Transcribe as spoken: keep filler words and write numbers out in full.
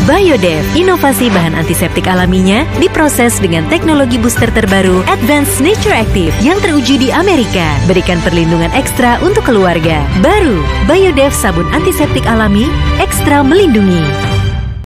Biodev, inovasi bahan antiseptik alaminya diproses dengan teknologi booster terbaru Advanced Nature Active yang teruji di Amerika. Berikan perlindungan ekstra untuk keluarga. Baru, Biodev sabun antiseptik alami, ekstra melindungi.